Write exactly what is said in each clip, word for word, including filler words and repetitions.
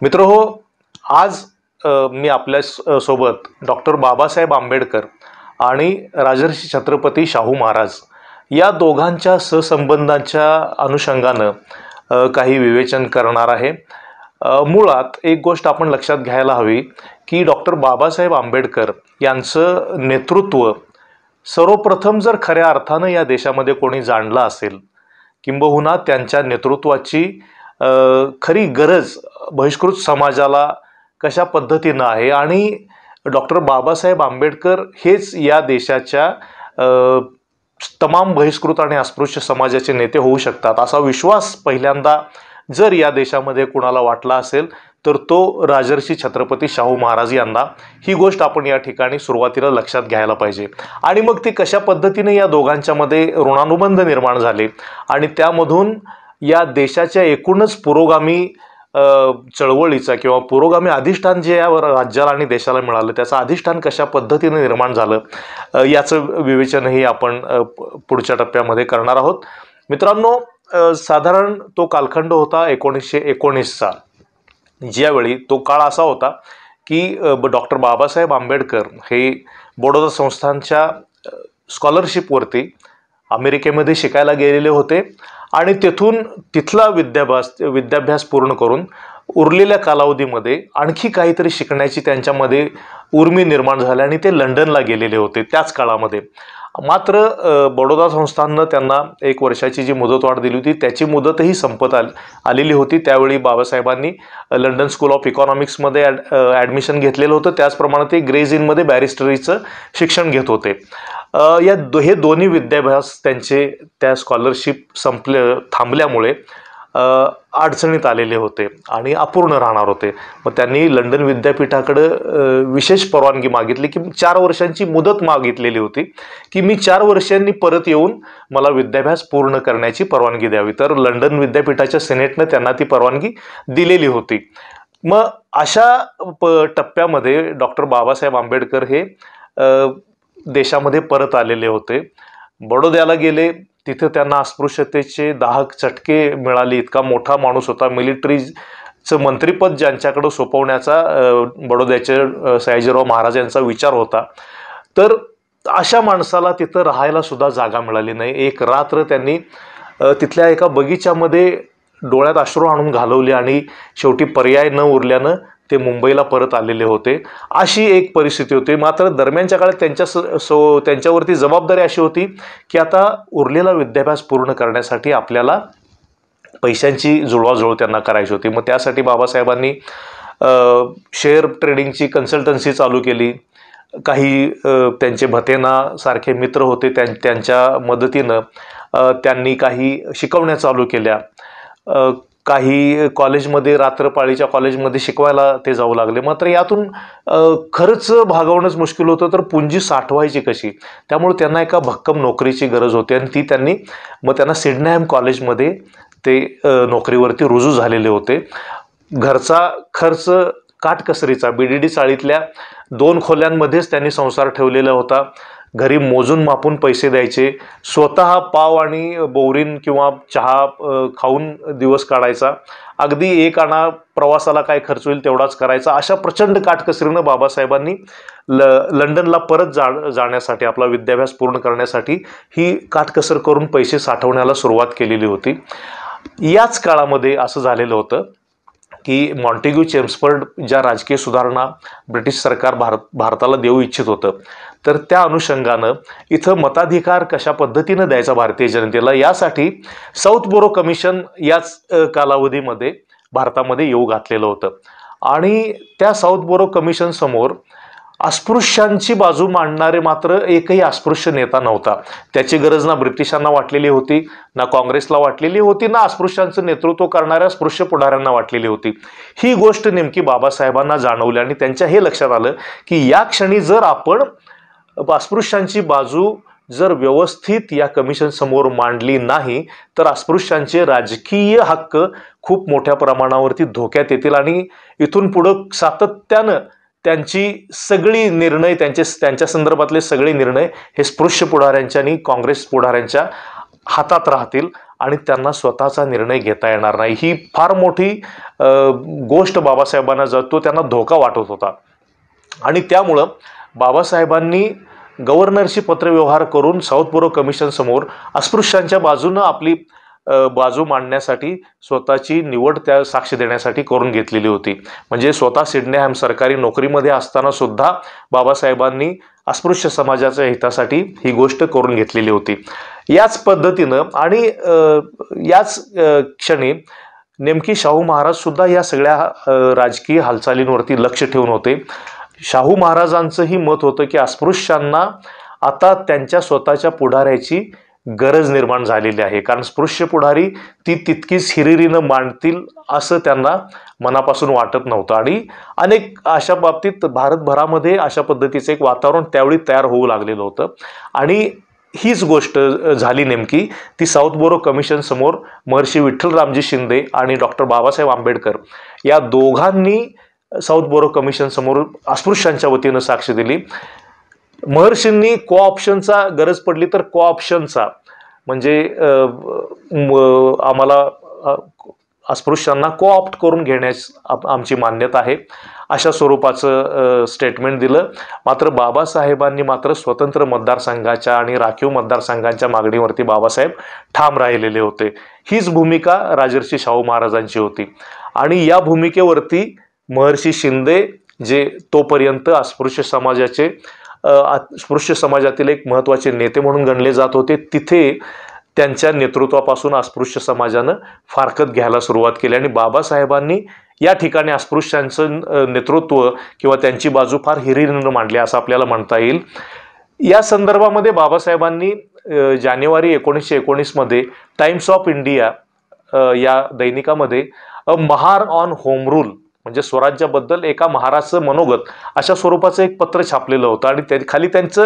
मित्रहो, आज अ, मी आपल्या स- सोबत डॉक्टर बाबासाहेब आंबेडकर आणि राजर्षी छत्रपती शाहू महाराज या दोघांच्या सहसंबंधांच्या अनुषंगानं अ, काही विवेचन करणार आहे. अ, मुळात एक गोष्ट आपण लक्षात घ्यायला हवी की डॉक्टर बाबासाहेब आंबेडकर यांचं नेतृत्व सर्वप्रथम जर खऱ्या अर्थानं या देशामध्ये कोणी जाणलं असेल, किंबहुना त्यांच्या नेतृत्वाची अ, खरी गरज बहिष्कृत समाजाला कशा पद्धतीनं आहे आणि डॉक्टर बाबासाहेब आंबेडकर हेच या देशाच्या अ, तमाम बहिष्कृत आणि अस्पृश्य समाजाचे नेते होऊ शकतात असा विश्वास पहिल्यांदा जर या देशामध्ये कुणाला वाटला असेल तर तो राजर्षी छत्रपती शाहू महाराज यांना. ही गोष्ट आपण या ठिकाणी सुरुवातीला लक्षात घ्यायला पाहिजे. आणि मग ती कशा पद्धतीने या दोघांच्यामध्ये ऋणानुबंध निर्माण झाले आणि त्यामधून या देशाच्या एकूणच पुरोगामी अ, चळवळीचा किंवा पुरोगामी अधिष्ठान जे या राज्याला आणि देशाला मिळालं त्याचं अधिष्ठान कशा पद्धतीने निर्माण झालं अ, याचं विवेचनही आपण अ, प- पुढच्या टप्प्यामध्ये करणार आहोत. मित्रांनो, अ, साधारण तो कालखंड होता एकोणीसशे एकोणीसचा, ज्यावेळी तो काळ असा होता की डॉक्टर बाबासाहेब आंबेडकर हे बडोदा संस्थानच्या स्कॉलरशिपवरती अमेरिकेमध्ये शिकायला गेलेले होते आणि तेथून तिथला विद्याभ्यास विद्याभ्यास पूर्ण करून उरलेल्या कालावधीमध्ये आणखी काहीतरी शिकण्याची त्यांच्यामध्ये उर्मी निर्माण झाली आणि ते लंडनला गेलेले होते त्याच काळामध्ये. मात्र अ, बडोदा संस्थाननं त्यांना एक वर्षाची जी मुदतवाढ दिली होती त्याची मुदतही संपत आल आलेली होती. त्यावेळी बाबासाहेबांनी लंडन स्कूल ऑफ इकॉनॉमिक्समध्ये ॲड ॲडमिशन घेतलेलं होतं. त्याचप्रमाणे ते ग्रेज इनमध्ये बॅरिस्टरीचं शिक्षण घेत होते. अ, या दो हे दोन्ही विद्याभ्यास त्यांचे त्या स्कॉलरशिप संपले थांबल्यामुळे अ, अडचणीत आलेले होते आणि अपूर्ण राहणार होते. मग त्यांनी लंडन विद्यापीठाकडे विशेष परवानगी मागितली की चार वर्षांची मुदत मागितलेली होती की मी चार वर्षांनी परत येऊन मला विद्याभ्यास पूर्ण करण्याची परवानगी द्यावी. तर लंडन विद्यापीठाच्या सिनेटनं त्यांना ती परवानगी दिलेली होती. मग अशा प टप्प्यामध्ये डॉक्टर बाबासाहेब आंबेडकर हे अ, देशामध्ये परत आलेले होते. बडोद्याला गेले. तिथे त्यांना अस्पृश्यतेचे दाहक चटके मिळाले. इतका मोठा माणूस होता. मिलिटरीचं मंत्रीपद ज्यांच्याकडे सोपवण्याचा अ, बडोद्याचे अ, सयाजीराव महाराज यांचा विचार होता. तर अशा माणसाला तिथं राहायला सुद्धा जागा मिळाली नाही. एक रात्र त्यांनी अ, तिथल्या एका बगीच्यामध्ये डोळ्यात अश्रू आणून घालवले आणि शेवटी पर्याय न उरल्यानं ते मुंबईला परत आलेले होते. अशी एक परिस्थिती होती. मात्र दरम्यानच्या काळात त्यांच्या स सो त्यांच्यावरती जबाबदारी अशी होती की आता उरलेला विद्याभ्यास पूर्ण करण्यासाठी आपल्याला पैशांची जुळवाजुळव त्यांना करायची होती. मग त्यासाठी बाबासाहेबांनी अ, शेअर ट्रेडिंगची कन्सल्टन्सी चालू केली. काही अ, त्यांचे भतेना सारखे मित्र होते त्यां त्यांच्या मदतीनं अ, त्यांनी काही शिकवण्या चालू केल्या. अ, काही कॉलेजमध्ये रात्रपाळीच्या कॉलेजमध्ये शिकवायला ते जाऊ लागले. मात्र यातून अ, खर्च भागवणंच मुश्किल होतं तर पुंजी साठवायची कशी. त्यामुळे त्यांना एका भक्कम नोकरीची गरज होती आणि ती त्यांनी मग त्यांना सिडनेहॅम कॉलेजमध्ये ते अ, नोकरीवरती रुजू झालेले होते. घरचा खर्च काटकसरीचा बी डी डी चाळीतल्या दोन खोल्यांमध्येच त्यांनी संसार ठेवलेला होता. घरी मोजून मापून पैसे द्यायचे. स्वतः पाव आणि बोरीन किंवा चहा अ, खाऊन दिवस काढायचा. अगदी एक आणा प्रवासाला काय खर्च होईल तेवढाच करायचा. अशा प्रचंड काटकसरीनं बाबासाहेबांनी ल लंडनला परत जा जाण्यासाठी आपला विद्याभ्यास पूर्ण करण्यासाठी ही काटकसर करून पैसे साठवण्याला सुरुवात केलेली होती. याच काळामध्ये असं झालेलं होतं की मॉन्टेग्यू चेम्सफर्ड ज्या राजकीय सुधारणा ब्रिटिश सरकार भारत भारताला देऊ इच्छित होतं तर त्या अनुषंगानं इथं मताधिकार कशा पद्धतीनं द्यायचा भारतीय जनतेला यासाठी साऊथ बोरो कमिशन याच अ, कालावधीमध्ये भारतामध्ये येऊ घातलेलं होतं. आणि त्या साऊथ बोरो कमिशन समोर अस्पृश्यांची बाजू मांडणारे मात्र एकही अस्पृश्य नेता नव्हता. त्याची गरज ना ब्रिटिशांना वाटलेली होती, ना काँग्रेसला वाटलेली होती, ना अस्पृश्यांचं नेतृत्व करणाऱ्या स्पृश्य पुढाऱ्यांना वाटलेली होती. ही गोष्ट नेमकी बाबासाहेबांना जाणवली आणि त्यांच्या हे लक्षात आलं की या क्षणी जर आपण अस्पृश्यांची बाजू जर व्यवस्थित या कमिशन समोर मांडली नाही तर अस्पृश्यांचे राजकीय हक्क खूप मोठ्या प्रमाणावरती धोक्यात येतील आणि इथून पुढं सातत्यानं त्यांची सगळी निर्णय त्यांचे त्यांच्या संदर्भातले सगळे निर्णय हे स्पृश्य पुढाऱ्यांच्या आणि काँग्रेस पुढाऱ्यांच्या हातात राहतील आणि त्यांना स्वतःचा निर्णय घेता येणार नाही, ही फार मोठी गोष्ट बाबासाहेबांना जातो त्यांना धोका वाटत होता. आणि त्यामुळं बाबासाहेबांनी गव्हर्नरशी पत्रव्यवहार करून साऊथ बोरो कमिशन समोर अस्पृश्यांच्या बाजूनं आपली बाजू मांडण्यासाठी स्वतःची निवड त्या साक्ष देण्यासाठी करून घेतलेली होती. म्हणजे स्वतः सिडनेहॅम सरकारी नोकरीमध्ये असताना सुद्धा बाबासाहेबांनी अस्पृश्य समाजाच्या हितासाठी ही गोष्ट करून घेतलेली होती. याच पद्धतीनं आणि याच क्षणी नेमकी शाहू महाराज सुद्धा या सगळ्या राजकीय हालचालींवरती लक्ष ठेवून होते. शाहू महाराजांचंही मत होतं की अस्पृश्यांना आता त्यांच्या स्वतःच्या पुढाऱ्याची गरज निर्माण झालेली आहे, कारण स्पृश्य पुढारी ती तितकीच हिरिरीनं मांडतील असं त्यांना मनापासून वाटत नव्हतं. आणि अनेक अशा बाबतीत भारतभरामध्ये अशा पद्धतीचं एक वातावरण त्यावेळी तयार होऊ लागलेलं होतं. आणि हीच गोष्ट झाली नेमकी ती साऊथ बोरो कमिशन समोर महर्षी विठ्ठलरामजी शिंदे आणि डॉक्टर बाबासाहेब आंबेडकर या दोघांनी साऊथ बोरो कमिशन समोर अस्पृश्यांच्या वतीनं साक्ष दिली. महर्षींनी को ऑप्शनचा गरज पडली तर को ऑप्शनचा म्हणजे आम्हाला अस्पृश्यांना को ऑप्ट करून घेण्यास आमची मान्यता आहे अशा स्वरूपाचं स्टेटमेंट दिलं. मात्र बाबासाहेबांनी मात्र स्वतंत्र मतदारसंघाच्या आणि राखीव मतदारसंघांच्या मागणीवरती बाबासाहेब ठाम राहिलेले होते. हीच भूमिका राजर्षी शाहू महाराजांची होती. आणि या भूमिकेवरती महर्षी शिंदे जे तोपर्यंत अस्पृश्य समाजाचे अस्पृश्य समाजातील एक महत्त्वाचे नेते म्हणून गणले जात होते, तिथे त्यांच्या नेतृत्वापासून अस्पृश्य समाजानं फारकत घ्यायला सुरुवात केली. आणि बाबासाहेबांनी या ठिकाणी अस्पृश्यांचं नेतृत्व किंवा त्यांची बाजू फार हिरिरीनं मांडली असं आपल्याला म्हणता येईल. या संदर्भामध्ये बाबासाहेबांनी जानेवारी एकोणीसशे एकोणीसमध्ये टाइम्स ऑफ इंडिया या दैनिकामध्ये a Mahar on home rule म्हणजे स्वराज्याबद्दल एका महाराचं मनोगत अशा स्वरूपाचं एक पत्र छापलेलं होतं. आणि त्या खाली त्यांचं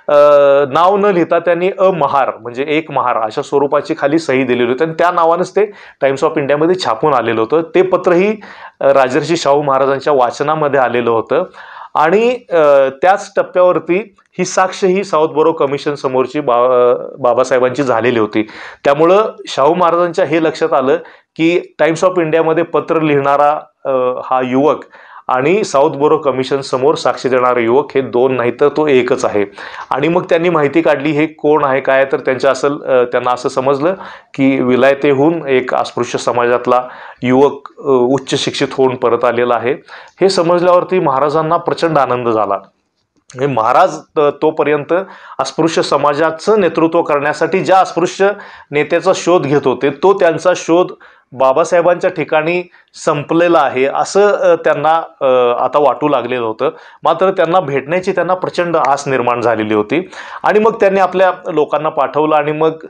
नाव न लिहिता त्यांनी अ महार म्हणजे एक महार अशा स्वरूपाची खाली सही दिलेली होती. आणि त्या नावानंच ते टाइम्स ऑफ इंडियामध्ये छापून आलेलं होतं. ते पत्रही राजर्षी शाहू महाराजांच्या वाचनामध्ये आलेलं होतं. आणि त्याच टप्प्यावरती ही साक्ष ही साऊथ बोरो कमिशन समोरची बा बाबासाहेबांची झालेली होती. त्यामुळं शाहू महाराजांच्या हे लक्षात आलं की टाइम्स ऑफ इंडियामध्ये पत्र लिहिणारा हा युवक आणि साऊथ बोरो कमिशन समोर साक्ष देणारा युवक हे दोन नाही तर तो एकच आहे. आणि मग त्यांनी माहिती काढली हे कोण आहे काय, तर त्यांच्या असं त्यांना असं समजलं की विलायतेहून एक अस्पृश्य समाजातला युवक उच्च शिक्षित होऊन परत आलेला आहे. हे समजल्यावरती महाराजांना प्रचंड आनंद झाला. महाराज तोपर्यंत अस्पृश्य समाजाचं नेतृत्व करण्यासाठी ज्या अस्पृश्य नेत्याचा शोध घेत होते तो त्यांचा शोध बाबासाहेबांच्या ठिकाणी संपलेला आहे असं त्यांना आता वाटू लागलेलं होतं. मात्र त्यांना भेटण्याची त्यांना प्रचंड आस निर्माण झालेली होती. आणि मग त्यांनी आपल्या लोकांना पाठवलं आणि मग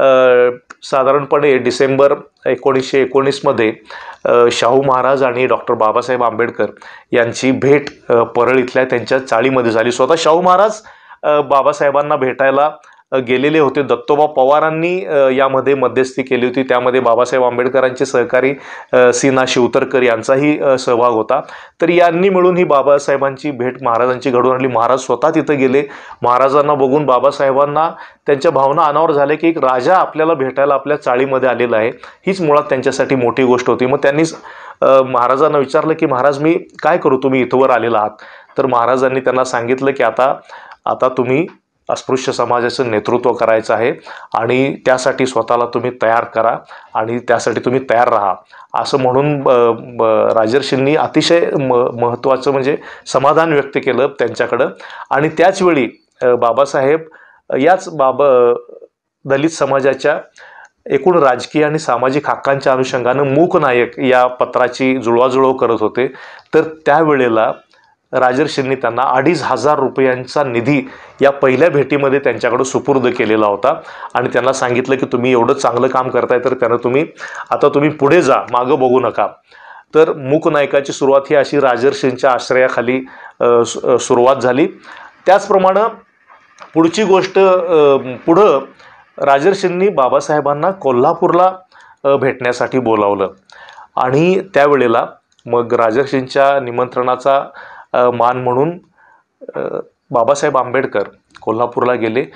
साधारणपणे डिसेंबर एकोणीसशे एकोणीसमध्ये शाहू महाराज आणि डॉक्टर बाबासाहेब आंबेडकर यांची भेट परळ इथल्या त्यांच्या चाळीमध्ये झाली. स्वतः शाहू महाराज बाबासाहेबांना भेटायला गेलेले होते. दत्तोबा पवारांनी यामध्ये मध्यस्थी केली होती. त्यामध्ये बाबासाहेब आंबेडकरांचे सहकारी सी ना शिवतरकर यांचाही सहभाग होता. तर यांनी मिळून ही बाबासाहेबांची भेट महाराजांची घडवून आणली. महाराज स्वतः तिथं गेले. महाराजांना बघून बाबासाहेबांना त्यांच्या भावना अनावर झाल्या की एक राजा आपल्याला भेटायला आपल्या चाळीमध्ये आलेला आहे. हीच मुळात त्यांच्यासाठी मोठी गोष्ट होती. मग त्यांनी महाराजांना विचारलं की महाराज मी काय करू, तुम्ही इथवर आलेला आहात. तर महाराजांनी त्यांना सांगितलं की आता आता तुम्ही अस्पृश्य समाजाचं नेतृत्व करायचं आहे आणि त्यासाठी स्वतःला तुम्ही तयार करा आणि त्यासाठी तुम्ही तयार राहा असं म्हणून राजर्षींनी अतिशय म महत्त्वाचं म्हणजे समाधान व्यक्त केलं त्यांच्याकडं. आणि त्याचवेळी बाबासाहेब याच बाबा दलित समाजाच्या एकूण राजकीय आणि सामाजिक हक्कांच्या अनुषंगानं मूक नायक या पत्राची जुळवाजुळव करत होते. तर त्यावेळेला राजर्षींनी त्यांना अडीच हजार रुपयांचा निधी या पहिल्या भेटीमध्ये त्यांच्याकडे सुपूर्द केलेला होता. आणि त्यांना सांगितलं की तुम्ही एवढं चांगलं काम करताय तर त्यानं तुम्ही आता तुम्ही पुढे जा, मागं बघू नका. तर मूक नायकाची सुरुवात ही अशी राजर्षींच्या आश्रयाखाली सुरुवात झाली. त्याचप्रमाणे पुढची गोष्ट पुढं राजर्षींनी बाबासाहेबांना कोल्हापूरला भेटण्यासाठी बोलावलं. आणि त्यावेळेला मग राजर्षींच्या निमंत्रणाचा मान म्हणून बाबासाहेब आंबेडकर कोल्हापूरला गेले.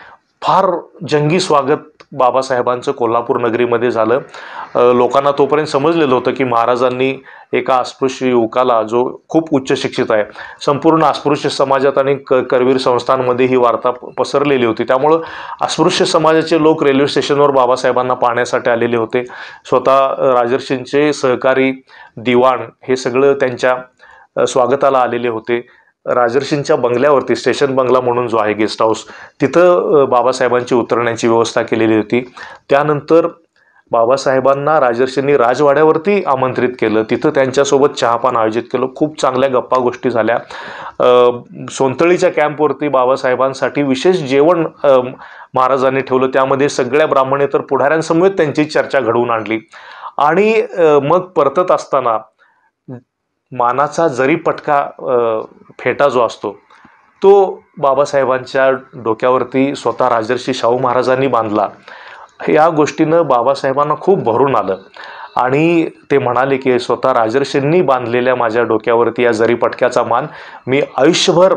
फार जंगी स्वागत बाबासाहेबांचं कोल्हापूर नगरीमध्ये झालं. लोकांना तोपर्यंत समजलेलं होतं की महाराजांनी एका अस्पृश्य युवकाला, जो खूप उच्च शिक्षित आहे, संपूर्ण अस्पृश्य समाजात आणि क करवीर संस्थांमध्ये ही वार्ता पसरलेली होती. त्यामुळं अस्पृश्य समाजाचे लोक रेल्वे स्टेशनवर बाबासाहेबांना पाहण्यासाठी आलेले होते. स्वतः राजर्षींचे सहकारी दिवाण हे सगळं त्यांच्या स्वागताला आलेले होते. राजर्षींच्या बंगल्यावरती, स्टेशन बंगला म्हणून जो आहे गेस्ट हाऊस, तिथं बाबासाहेबांची उतरण्याची व्यवस्था केलेली होती. त्यानंतर बाबासाहेबांना राजर्षींनी राजवाड्यावरती आमंत्रित केलं. तिथं त्यांच्यासोबत चहापान आयोजित केलं. खूप चांगल्या गप्पा गोष्टी झाल्या. सोनतळीच्या कॅम्पवरती बाबासाहेबांसाठी विशेष जेवण महाराजांनी ठेवलं. त्यामध्ये सगळ्या ब्राह्मणेतर पुढाऱ्यांसमवेत त्यांची चर्चा घडवून आणली. आणि मग परतत असताना मानाचा जरी पटका फेटा जो असतो तो बाबासाहेबांच्या डोक्यावरती स्वतः राजर्षी शाहू महाराजांनी बांधला. या गोष्टीनं बाबासाहेबांना खूप भरून आलं आणि ते म्हणाले की स्वतः राजर्षींनी बांधलेल्या माझ्या डोक्यावरती या जरी पटक्याचा मान मी आयुष्यभर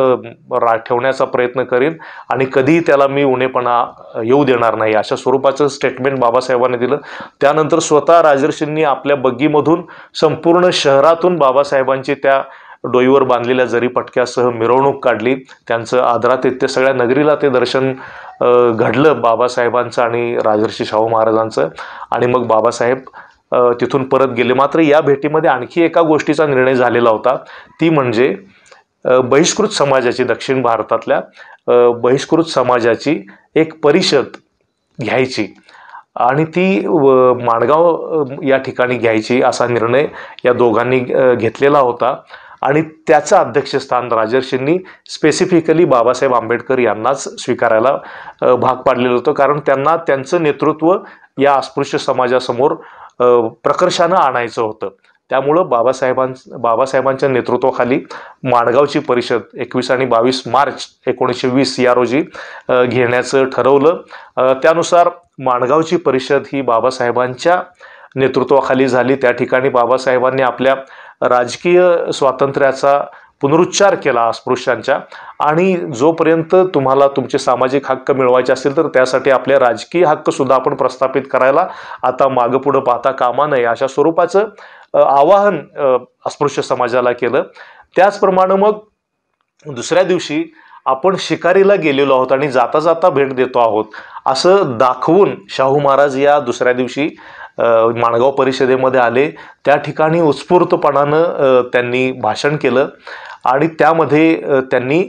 रा ठेवण्याचा प्रयत्न करीन आणि कधीही त्याला मी उणेपणा येऊ देणार नाही, अशा स्वरूपाचं स्टेटमेंट बाबासाहेबांनी दिलं. त्यानंतर स्वतः राजर्षींनी आपल्या बग्गीमधून संपूर्ण शहरातून बाबासाहेबांची त्या डोईवर बांधलेल्या जरी पटक्यासह मिरवणूक काढली. त्यांचं आदरातिथ्य सगळ्या नगरीला ते दर्शन घडलं बाबासाहेबांचं आणि राजर्षी शाहू महाराजांचं. आणि मग बाबासाहेब तिथून परत गेले. मात्र या भेटीमध्ये आणखी एका गोष्टीचा निर्णय झालेला होता, ती म्हणजे बहिष्कृत समाजाची, दक्षिण भारतातल्या बहिष्कृत समाजाची एक परिषद घ्यायची आणि ती माणगाव या ठिकाणी घ्यायची असा निर्णय या दोघांनी घेतलेला होता. आणि त्याचं अध्यक्षस्थान राजर्षींनी स्पेसिफिकली बाबासाहेब आंबेडकर यांनाच स्वीकारायला भाग पाडलेलं होतं, कारण त्यांना त्यांचं नेतृत्व या अस्पृश्य समाजासमोर प्रकर्षानं आणायचं होतं. त्यामुळं बाबासाहेबां बाबासाहेबांच्या नेतृत्वाखाली माणगावची परिषद एकवीस आणि बावीस मार्च एकोणीसशे वीस या रोजी घेण्याचं ठरवलं. त्यानुसार माणगावची परिषद ही बाबासाहेबांच्या नेतृत्वाखाली झाली. त्या ठिकाणी बाबासाहेबांनी आपल्या राजकीय स्वातंत्र्याचा पुनरुच्चार केला अस्पृश्यांच्या, आणि जोपर्यंत तुम्हाला तुमचे सामाजिक हक्क मिळवायचे असतील तर त्यासाठी आपले राजकीय हक्कसुद्धा आपण प्रस्थापित करायला आता मागं पुढं पाहता कामा नये, अशा स्वरूपाचं आवाहन अस्पृश्य समाजाला केलं. त्याचप्रमाणे मग दुसऱ्या दिवशी आपण शिकारीला गेलेलो आहोत आणि जाता जाता भेट देतो आहोत असं दाखवून शाहू महाराज या दुसऱ्या दिवशी माणगाव परिषदेमध्ये आले. त्या ठिकाणी उत्स्फूर्तपणानं त्यांनी भाषण केलं आणि त्यामध्ये त्यांनी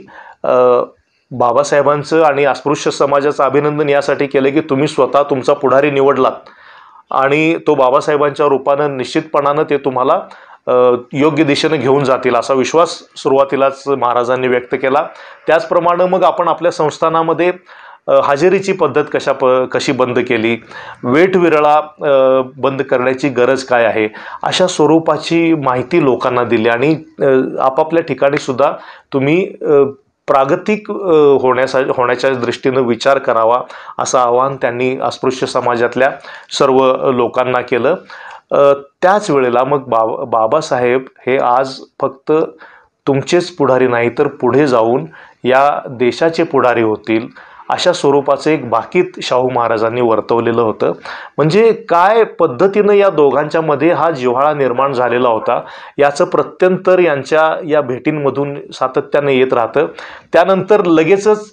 बाबासाहेबांचं आणि अस्पृश्य समाजाचं अभिनंदन यासाठी केलं की तुम्ही स्वतः तुमचा पुढारी निवडलात आणि तो बाबासाहेबांच्या रूपानं निश्चितपणानं ते तुम्हाला योग्य दिशेनं घेऊन जातील असा विश्वास सुरुवातीलाच महाराजांनी व्यक्त केला. त्याचप्रमाणे मग आपण आपल्या संस्थानामध्ये हजेरीची पद्धत कशा प कशी बंद केली, वेठविरळा बंद करण्याची गरज काय आहे, अशा स्वरूपाची माहिती लोकांना दिली. आणि आपापल्या ठिकाणी सुद्धा तुम्ही प्रागतिक होण्याचा होण्याच्या दृष्टीनं विचार करावा असं आवाहन त्यांनी अस्पृश्य समाजातल्या सर्व लोकांना केलं. त्याच वेळेला मग बाबा बाबासाहेब हे आज फक्त तुमचेच पुढारी नाही तर पुढे जाऊन या देशाचे पुढारी होतील अशा स्वरूपाचं एक भाकीत शाहू महाराजांनी वर्तवलेलं होतं. म्हणजे काय पद्धतीनं या दोघांच्या मध्ये हा जिव्हाळा निर्माण झालेला होता याचं प्रत्यंतर यांच्या या भेटींमधून सातत्याने येत राहतं. त्यानंतर लगेचच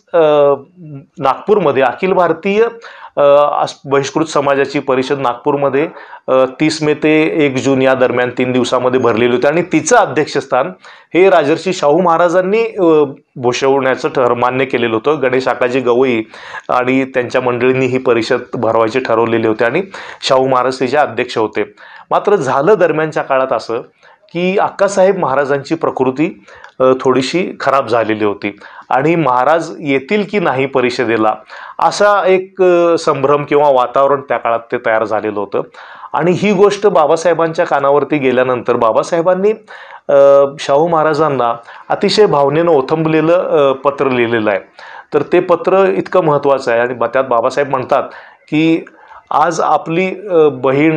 नागपूरमध्ये अखिल भारतीय बहिष्कृत समाजाची परिषद नागपूरमध्ये तीस मे ते एक जून या दरम्यान तीन दिवसामध्ये भरलेली होती आणि तिचं अध्यक्षस्थान हे राजर्षी शाहू महाराजांनी भूषवण्याचं ठर मान्य केलेलं होतं. गणेश आकाजी गवई आणि त्यांच्या मंडळींनी ही परिषद भरवायची ठरवलेली होती आणि शाहू महाराज तिचे अध्यक्ष होते. मात्र झालं दरम्यानच्या काळात असं की अक्कासाहेब महाराजांची प्रकृती थोडीशी खराब झालेली होती आणि महाराज येतील की नाही परिषदेला असा एक संभ्रम किंवा वातावरण त्या काळात ते तयार झालेलं होतं. आणि ही गोष्ट बाबासाहेबांच्या कानावरती गेल्यानंतर बाबासाहेबांनी शाहू महाराजांना अतिशय भावनेनं ओथंबलेलं पत्र लिहिलेलं आहे. तर ते पत्र इतकं महत्त्वाचं आहे आणि त्यात बाबासाहेब म्हणतात की आज आपली बहीण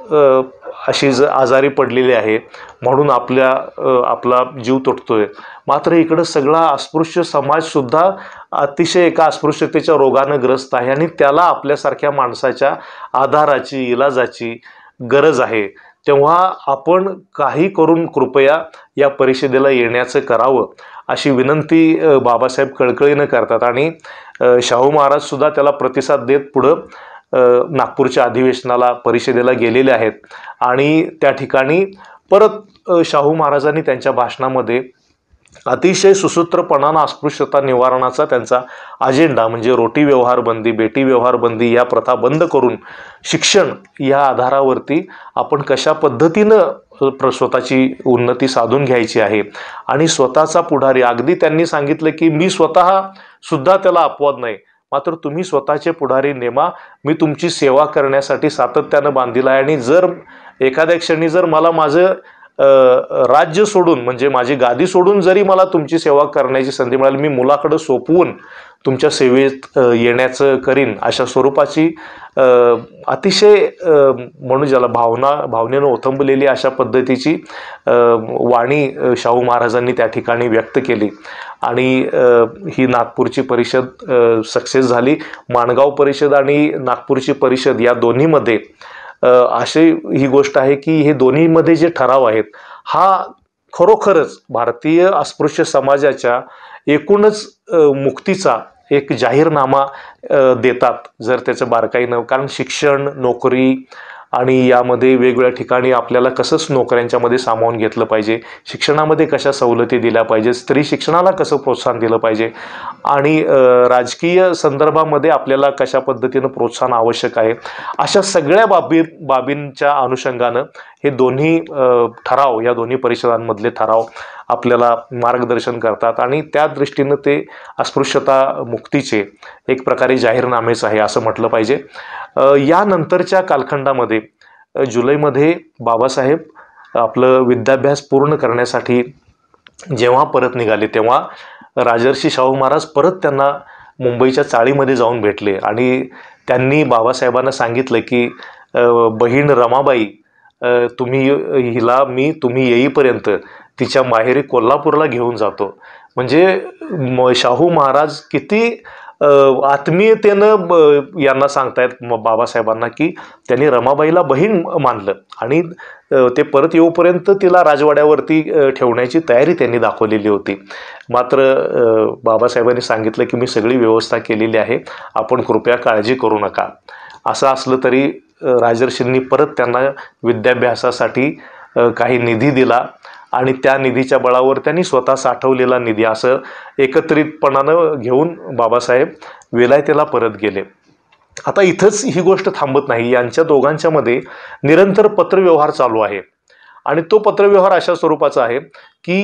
अशी ज आजारी पडलेली आहे म्हणून आपल्या आपला जीव तुटतोय, मात्र इकडं सगळा अस्पृश्य समाजसुद्धा अतिशय एका अस्पृश्यतेच्या रोगानं ग्रस्त आहे आणि त्याला आपल्यासारख्या माणसाच्या आधाराची इलाजाची गरज आहे। तेव्हा आपण काही करून कृपया या परिषदेला येण्याचं करावं अशी विनंती बाबासाहेब कळकळीनं करतात आणि शाहू महाराज सुद्धा त्याला प्रतिसाद देत पुढं नागपूरच्या अधिवेशनाला परिषदेला गेलेले आहेत आणि त्या ठिकाणी परत शाहू महाराजांनी त्यांच्या भाषणामध्ये अतिशय सुसूत्रपणानं अस्पृश्यता निवारणाचा त्यांचा अजेंडा म्हणजे रोटी व्यवहार बंदी, बेटी व्यवहार बंदी या प्रथा बंद करून शिक्षण या आधारावरती आपण कशा पद्धतीनं स्वतःची उन्नती साधून घ्यायची आहे आणि स्वतःचा पुढारी, अगदी त्यांनी सांगितलं की मी स्वतः सुद्धा त्याला अपवाद नाही, मात्र तुम्ही स्वतःचे पुढारी नेमा, मी तुमची सेवा करण्यासाठी सातत्यानं बांधील आहे आणि जर एखाद्या क्षणी जर मला माझं राज्य सोडून म्हणजे माझी गादी सोडून जरी मला तुमची सेवा करण्याची संधी मिळाली, मी मुलाकडे सोपवून तुमच्या सेवेत येण्याचं करीन अशा स्वरूपाची अतिशय म्हणून ज्याला भावना भावनेनं ओथंबलेली अशा पद्धतीची वाणी शाहू महाराजांनी त्या ठिकाणी व्यक्त केली आणि ही नागपूरची परिषद सक्सेस झाली। माणगाव परिषद आणि नागपूरची परिषद या दोन्हीमध्ये अशी ही गोष्ट आहे की हे दोन्हीमध्ये जे ठराव आहेत हा खरोखरच भारतीय अस्पृश्य समाजाच्या एकूणच मुक्तीचा एक जाहीरनामा देतात जर त्याचं बारकाईनं, कारण शिक्षण, नोकरी आणि यामध्ये वेगवेगळ्या ठिकाणी आपल्याला कसंच नोकऱ्यांच्यामध्ये सामावून घेतलं पाहिजे, शिक्षणामध्ये कशा सवलती दिल्या पाहिजे, स्त्री शिक्षणाला कसं प्रोत्साहन दिलं पाहिजे आणि राजकीय संदर्भामध्ये आपल्याला कशा पद्धतीनं प्रोत्साहन आवश्यक आहे, अशा सगळ्या बाबी बाबींच्या अनुषंगानं हे दोन्ही ठराव या दोन्ही परिषदांमधले ठराव आपल्याला मार्गदर्शन करतात आणि त्या दृष्टीनं ते अस्पृश्यता मुक्तीचे एक प्रकारे जाहीरनामेच आहे असं म्हटलं पाहिजे। यानंतरच्या कालखंडामध्ये जुलैमध्ये बाबासाहेब आपलं विद्याभ्यास पूर्ण करण्यासाठी जेव्हा परत निघाले तेव्हा राजर्षी शाहू महाराज परत त्यांना मुंबईच्या चाळीमध्ये जाऊन भेटले आणि त्यांनी बाबासाहेबांना सांगितलं की बहीण रमाबाई तुम्ही हिला मी तुम्ही येईपर्यंत तिच्या माहेरी कोल्हापूरला घेऊन जातो। म्हणजे शाहू महाराज किती आत्मीयतेनं यांना सांगतायत बाबासाहेबांना की त्यांनी रमाबाईला बहीण मानलं आणि ते परत येऊपर्यंत तिला राजवाड्यावरती ठेवण्याची तयारी त्यांनी दाखवलेली होती। मात्र बाबासाहेबांनी सांगितलं की मी सगळी व्यवस्था केलेली आहे, आपण कृपया काळजी करू नका। असं असलं तरी राजर्षींनी परत त्यांना विद्याभ्यासासाठी काही निधी दिला आणि त्या निधीच्या बळावर त्यांनी स्वतः साठवलेला निधी असं एकत्रितपणानं घेऊन बाबासाहेब विलायतेला परत गेले। आता इथंच ही गोष्ट थांबत नाही, यांच्या दोघांच्या मध्ये निरंतर पत्रव्यवहार चालू आहे आणि तो पत्रव्यवहार अशा स्वरूपाचा आहे की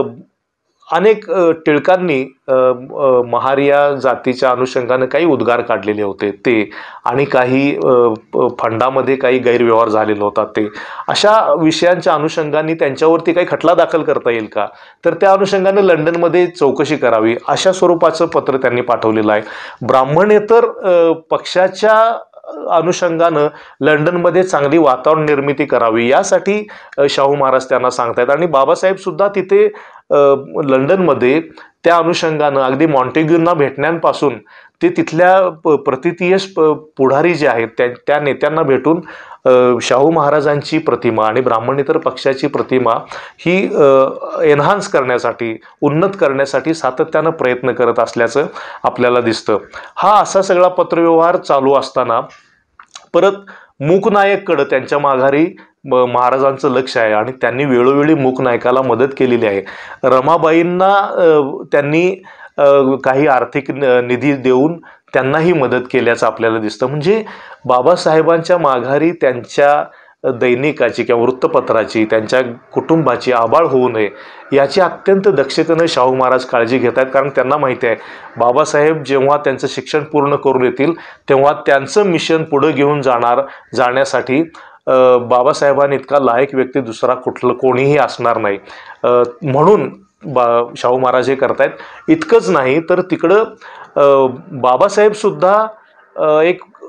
अनेक टिळकांनी महारिया जातीच्या अनुषंगाने काही उद्गार काढलेले होते ते आणि काही फंडामध्ये काही गैरव्यवहार झालेला होता ते, अशा विषयांच्या अनुषंगाने त्यांच्यावरती काही खटला दाखल करता येईल का, तर त्या अनुषंगाने लंडनमध्ये चौकशी करावी अशा स्वरूपाचं पत्र त्यांनी पाठवलेलं आहे। ब्राह्मणेतर पक्षाच्या अनुषंगानं लंडनमध्ये चांगली वातावरण निर्मिती करावी यासाठी शाहू महाराज त्यांना सांगतायत आणि बाबासाहेब सुद्धा तिथे लंडनमध्ये त्या अनुषंगानं अगदी मॉन्टेग्यूंना भेटण्यापासून ते तिथल्या प्रतितीयश पुढारी जे आहेत त्या त्या नेत्यांना भेटून शाहू महाराजांची प्रतिमा आणि ब्राह्मणेतर पक्षाची प्रतिमा ही एनहान्स करण्यासाठी, उन्नत करण्यासाठी सातत्यानं प्रयत्न करत असल्याचं आपल्याला दिसतं। हा असा सगळा पत्रव्यवहार चालू असताना परत मूकनायककडं त्यांच्या माघारी महाराजांचं लक्ष आहे आणि त्यांनी वेळोवेळी मूकनायकाला मदत केलेली आहे। रमाबाईंना त्यांनी काही आर्थिक निधी देऊन त्यांनाही मदत केल्याचं आपल्याला दिसतं। म्हणजे बाबासाहेबांच्या माघारी त्यांच्या दैनिकाची किंवा वृत्तपत्राची, त्यांच्या कुटुंबाची आबाळ होऊ नये याची अत्यंत दक्षतेनं शाहू महाराज काळजी घेत आहेत, कारण त्यांना माहिती आहे बाबासाहेब जेव्हा त्यांचं शिक्षण पूर्ण करून येतील तेव्हा त्यांचं मिशन पुढे घेऊन जाणार जाण्यासाठी बाबासाहेबांनी इतका लायक व्यक्ती दुसरा कुठलं कोणीही असणार नाही, म्हणून बा शाहू महाराज हे करतायत। इतकंच नाही तर तिकडं बाबासाहेब सुद्धा एक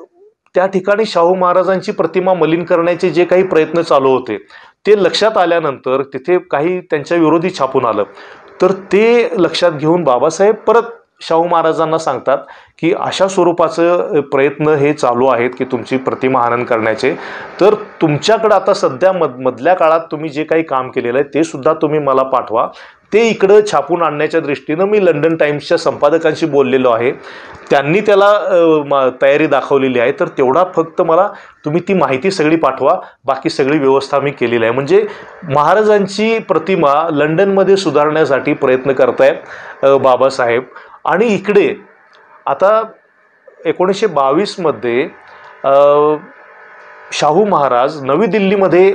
त्या ठिकाणी शाहू महाराजांची प्रतिमा मलिन करण्याचे जे काही प्रयत्न चालू होते ते लक्षात आल्यानंतर तिथे काही त्यांच्या विरोधी छापून आलं, तर ते लक्षात घेऊन बाबासाहेब परत शाहू महाराजांना सांगतात की अशा स्वरूपाचं प्रयत्न हे चालू आहेत की तुमची प्रतिमा हनन करण्याचे, तर तुमच्याकडे आता सध्या मध मधल्या काळात तुम्ही जे काही काम केलेलं आहे ते सुद्धा तुम्ही मला पाठवा. ते इकडं छापून आणण्याच्या दृष्टीनं मी लंडन टाइम्सच्या संपादकांशी बोललेलो आहे, त्यांनी त्याला तयारी दाखवलेली आहे, तर तेवढा फक्त मला तुम्ही ती माहिती सगळी पाठवा, बाकी सगळी व्यवस्था मी केलेली आहे. म्हणजे महाराजांची प्रतिमा लंडनमध्ये सुधारण्यासाठी प्रयत्न करतायत बाबासाहेब. आणि इकडे आता एकोणीसशे बावीसमध्ये शाहू महाराज नवी दिल्लीमध्ये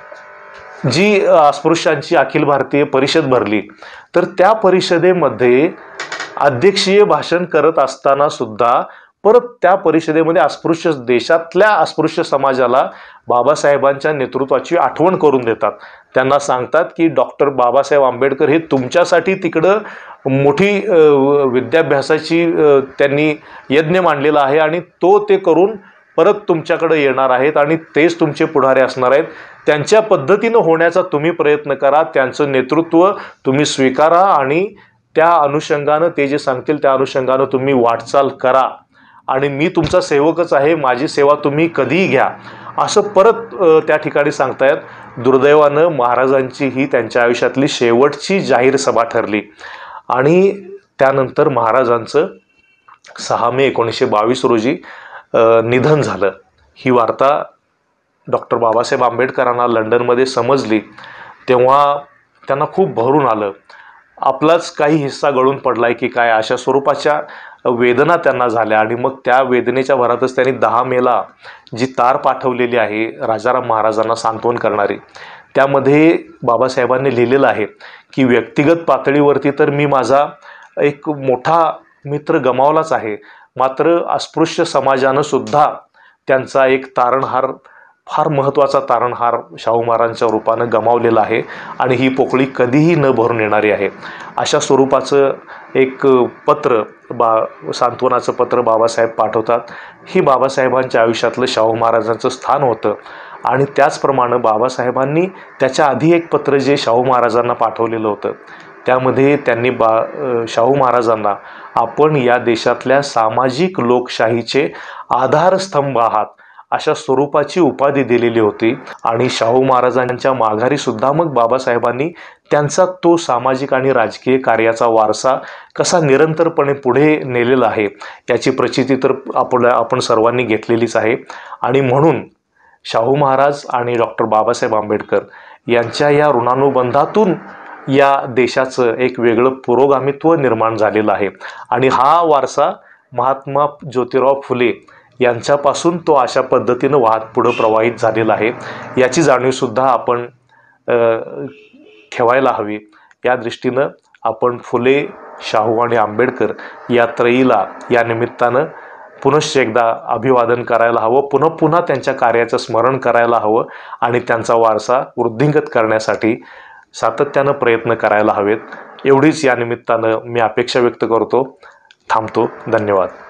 जी अस्पृश्यांची अखिल भारतीय परिषद भरली, तर त्या परिषदेमध्ये अध्यक्षीय भाषण करत असताना सुद्धा परत त्या परिषदेमध्ये अस्पृश्य देशातल्या अस्पृश्य समाजाला बाबासाहेबांच्या नेतृत्वाची आठवण करून देतात. त्यांना सांगतात की डॉक्टर बाबासाहेब आंबेडकर हे तुमच्यासाठी तिकडं मोठी विद्याभ्यासाची त्यांनी यज्ञ मांडलेला आहे आणि तो ते करून परत तुमच्याकडे येणार आहेत आणि तेच तुमचे पुढारी असणार आहेत. त्यांच्या पद्धतीनं होण्याचा तुम्ही प्रयत्न करा, त्यांचं नेतृत्व तुम्ही स्वीकारा आणि त्या अनुषंगानं ते जे सांगतील त्या अनुषंगानं तुम्ही वाटचाल करा आणि मी तुमचा सेवकच आहे, माझी सेवा तुम्ही कधीही घ्या, असं परत त्या ठिकाणी सांगतायत. दुर्दैवानं महाराजांची ही त्यांच्या आयुष्यातली शेवटची जाहीर सभा ठरली आणि त्यानंतर महाराजांचं सहा मे एकोणीसशे बावीस रोजी निधन झालं. ही वार्ता डॉक्टर बाबासाहेब आंबेडकरांना लंडनमध्ये समजली तेव्हा त्यांना खूप भरून आलं. आपलाच काही हिस्सा गळून पडलाय की काय, अशा स्वरूपाच्या वेदना त्यांना झाल्या. आणि मग त्या वेदनेच्या भरातच त्यांनी दहा मेला जी तार पाठवलेली आहे राजाराम महाराजांना सांत्वन करणारी, त्यामध्ये बाबासाहेबांनी लिहिलेलं आहे की व्यक्तिगत पातळीवरती तर मी माझा एक मोठा मित्र गमावलाच आहे, मात्र अस्पृश्य समाजानं सुद्धा त्यांचा एक तारणहार, फार महत्त्वाचा तारणहार शाहू महाराजांच्या रूपानं गमावलेला आहे आणि ही पोकळी कधीही न भरून येणारी आहे. अशा स्वरूपाचं एक पत्र बा सांत्वनाचं पत्र बाबासाहेब पाठवतात. ही बाबासाहेबांच्या आयुष्यातलं शाहू महाराजांचं स्थान होतं. आणि त्याचप्रमाणे बाबासाहेबांनी त्याच्या आधी एक पत्र जे शाहू महाराजांना पाठवलेलं होतं त्यामध्ये त्यांनी बा शाहू महाराजांना आपण या देशातल्या सामाजिक लोकशाहीचे आधारस्तंभ आहात अशा स्वरूपाची उपाधी दिलेली होती. आणि शाहू महाराजांच्या माघारी सुद्धा मग बाबासाहेबांनी त्यांचा तो सामाजिक आणि राजकीय कार्याचा वारसा कसा निरंतरपणे पुढे नेलेला आहे याची प्रचिती तर आपल्या आपण सर्वांनी घेतलेलीच आहे. आणि म्हणून शाहू महाराज आणि डॉक्टर बाबासाहेब आंबेडकर यांच्या या ऋणानुबंधातून या देशाचं एक वेगळं पुरोगामित्व निर्माण झालेलं आहे. आणि हा वारसा महात्मा ज्योतिराव फुले यांच्यापासून तो अशा पद्धतीनं वाहत पुढं प्रवाहित झालेला आहे याची जाणीवसुद्धा आपण ठेवायला हवी. या दृष्टीनं आपण फुले, शाहू आणि आंबेडकर या त्रयीला या निमित्तानं पुनश्च एकदा अभिवादन करायला हवं, पुन्हा पुन्हा त्यांच्या कार्याचं स्मरण करायला हवं आणि त्यांचा वारसा वृद्धिंगत करण्यासाठी सातत्यानं प्रयत्न करायला हवेत. एवढीच या निमित्तानं मी अपेक्षा व्यक्त करतो. थांबतो. धन्यवाद.